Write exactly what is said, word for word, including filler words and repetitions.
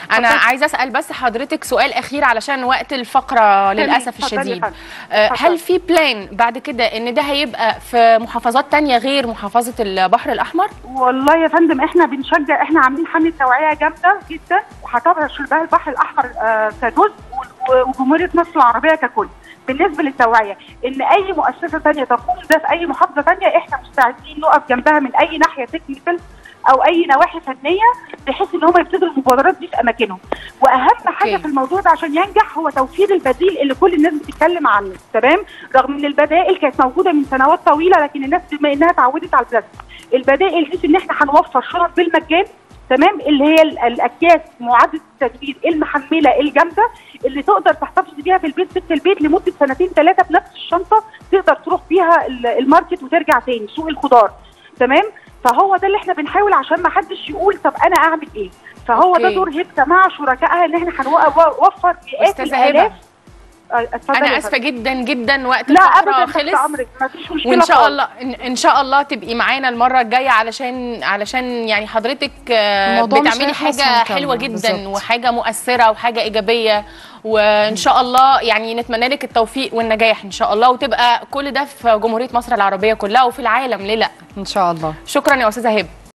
انا عايزه اسال بس حضرتك سؤال اخير علشان وقت الفقره للاسف الشديد. هل في بلان بعد كده ان ده هيبقى في محافظات تانية غير محافظه البحر الاحمر؟ والله يا فندم احنا بنشجع، احنا عاملين حمله توعيه جامده جدا وهتبقى بها البحر الاحمر آه كجزء وجمهوريه مصر العربيه ككل. بالنسبه للتوعيه ان اي مؤسسه ثانيه تقوم ده في اي محافظه ثانيه احنا مستعدين نقف جنبها من اي ناحيه تكنيكال او اي نواحي فنيه بحيث ان هم يبتدوا المبادرات دي في اماكنهم. واهم حاجه في الموضوع ده عشان ينجح هو توفير البديل اللي كل الناس بتتكلم عنه، تمام؟ رغم ان البدائل كانت موجوده من سنوات طويله لكن الناس بما انها اتعودت على البلاستيك، البدائل دي ان احنا هنوفر شنط بالمجان، تمام؟ اللي هي الاكياس معدة التدوير المحمله الجامده اللي تقدر تحتفظ بيها في البيت ست البيت لمده سنتين ثلاثه بنفس الشنطه تقدر تروح بيها الماركت وترجع تاني سوق الخضار، تمام؟ فهو ده اللي احنا بنحاول عشان ما حدش يقول طب انا اعمل ايه. فهو أوكي. ده دور هبه مع شركائها ان احنا هنوفر مئات الالاف. انا اسفه جدا جدا وقت الفقره خلص. لا ابدا مفيش مشكله. وان شاء الله ان شاء الله تبقي معانا المره الجايه علشان علشان يعني حضرتك بتعملي حاجه حلوه جدا بالزبط. وحاجه مؤثره وحاجه ايجابيه، وان شاء الله يعني نتمنى لك التوفيق والنجاح ان شاء الله، وتبقى كل ده في جمهوريه مصر العربيه كلها وفي العالم، ليه لا؟ ان شاء الله. شكرا يا استاذه هبه.